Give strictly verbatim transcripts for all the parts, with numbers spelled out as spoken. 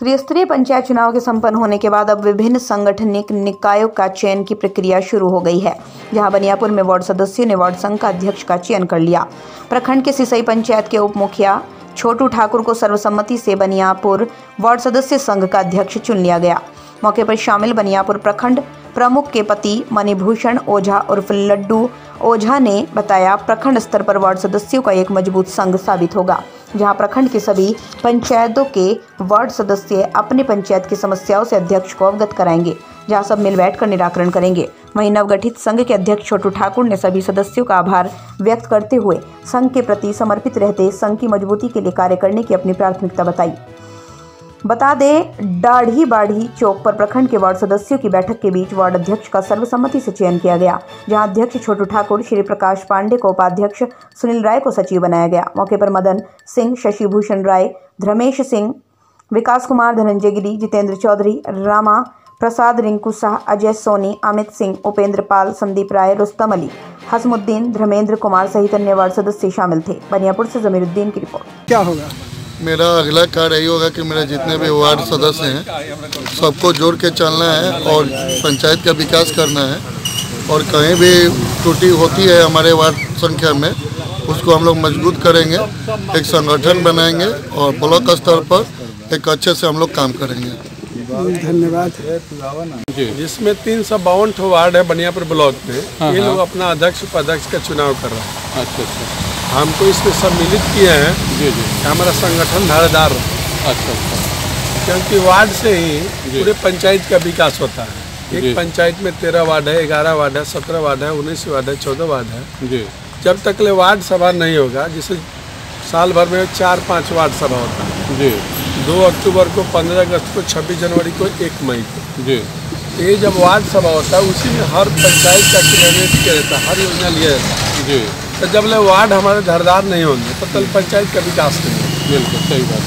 त्रिस्तरीय पंचायत चुनाव के संपन्न होने के बाद अब विभिन्न सांगठनिक निकायों का चयन की प्रक्रिया शुरू हो गई है। जहां बनियापुर में वार्ड सदस्यों ने वार्ड संघ का अध्यक्ष का चयन कर लिया। प्रखंड के सिसई पंचायत के उप मुखिया छोटू ठाकुर को सर्वसम्मति से बनियापुर वार्ड सदस्य संघ का अध्यक्ष चुन लिया गया। मौके पर शामिल बनियापुर प्रखंड प्रमुख के पति मणिभूषण ओझा उर्फ लड्डू ओझा ने बताया, प्रखंड स्तर पर वार्ड सदस्यों का एक मजबूत संघ साबित होगा, जहां प्रखंड के सभी पंचायतों के वार्ड सदस्य अपने पंचायत की समस्याओं से अध्यक्ष को अवगत कराएंगे, जहां सब मिल बैठ कर निराकरण करेंगे। वहीं नवगठित संघ के अध्यक्ष छोटू ठाकुर ने सभी सदस्यों का आभार व्यक्त करते हुए संघ के प्रति समर्पित रहते संघ की मजबूती के लिए कार्य करने की अपनी प्राथमिकता बताई। बता दें, दाढ़ी बाढ़ी चौक पर प्रखंड के वार्ड सदस्यों की बैठक के बीच वार्ड अध्यक्ष का सर्वसम्मति से चयन किया गया, जहां अध्यक्ष छोटू ठाकुर, श्री प्रकाश पांडे को उपाध्यक्ष, सुनील राय को सचिव बनाया गया। मौके पर मदन सिंह, शशि भूषण राय, धर्मेश सिंह, विकास कुमार, धनंजय गिरी, जितेंद्र चौधरी, रामा प्रसाद, रिंकू शाह, अजय सोनी, अमित सिंह, उपेंद्र पाल, संदीप राय, रुस्तम अली, हसमुद्दीन, धर्मेंद्र कुमार सहित अन्य वार्ड सदस्य शामिल थे। बनियापुर से जमीरुद्दीन की रिपोर्ट। क्या होगा? मेरा अगला कार्य यही होगा कि मेरे जितने भी वार्ड सदस्य हैं सबको जोड़ के चलना है और पंचायत का विकास करना है, और कहीं भी त्रुटि होती है हमारे वार्ड संख्या में उसको हम लोग मजबूत करेंगे, एक संगठन बनाएंगे और ब्लॉक स्तर पर एक अच्छे से हम लोग काम करेंगे। धन्यवाद। जिसमें तीन सौ बावन वार्ड है बनियापुर ब्लॉक में, हाँ, ये लोग अपना अध्यक्ष उपाध्यक्ष का चुनाव कर रहे हैं। अच्छा अच्छा हमको इसमें सम्मिलित किए हैं जी जी हमारा संगठन धारदार। अच्छा अच्छा क्योंकि वार्ड से ही पूरे पंचायत का विकास होता है। एक पंचायत में तेरह वार्ड है, ग्यारह वार्ड है, सत्रह वार्ड है, उन्नीस वार्ड है, चौदह वार्ड है जी। जब तक ले वार्ड सभा नहीं होगा, जिसे साल भर में चार पाँच वार्ड सभा होता है जी, दो अक्टूबर को, पंद्रह अगस्त को, छब्बीस जनवरी को, एक मई को जी। ये जब वार्ड सभा होता है उसी में हर पंचायत का क्रियान्वित किया जाता है, हर योजना लिया जाता है जी। तो जब ले वार्ड हमारे धारदार नहीं होंगे तो कल पंचायत का विकास नहीं होगा। बिल्कुल सही बात।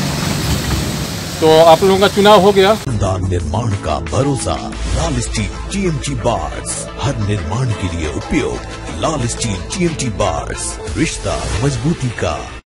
तो आप लोगों का चुनाव हो गया। निर्माण का भरोसा लाल स्टील टीएमटी बार्स, हर निर्माण के लिए उपयोग लाल स्टील टीएमटी बार्स, रिश्ता मजबूती का।